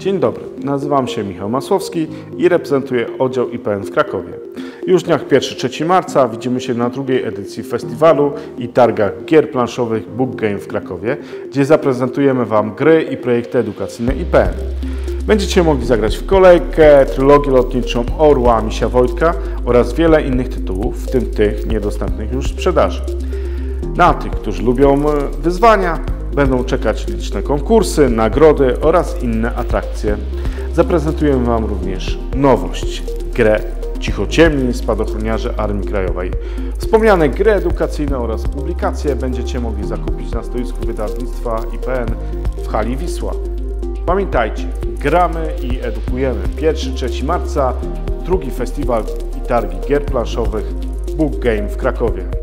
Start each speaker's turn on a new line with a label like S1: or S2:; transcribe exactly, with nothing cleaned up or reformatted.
S1: Dzień dobry, nazywam się Michał Masłowski i reprezentuję oddział I P N w Krakowie. Już w dniach pierwszego do trzeciego marca widzimy się na drugiej edycji festiwalu i targach gier planszowych Book Game w Krakowie, gdzie zaprezentujemy Wam gry i projekty edukacyjne I P N. Będziecie mogli zagrać w kolejkę, trylogię lotniczą Orła, Misia Wojtka oraz wiele innych tytułów, w tym tych niedostępnych już w sprzedaży. Na tych, którzy lubią wyzwania, będą czekać liczne konkursy, nagrody oraz inne atrakcje. Zaprezentujemy Wam również nowość, grę Cichociemni Spadochroniarze Armii Krajowej. Wspomniane gry edukacyjne oraz publikacje będziecie mogli zakupić na stoisku wydawnictwa I P N w hali Wisła. Pamiętajcie, gramy i edukujemy. pierwszego do trzeciego marca, drugi festiwal i targi gier planszowych Book Game w Krakowie.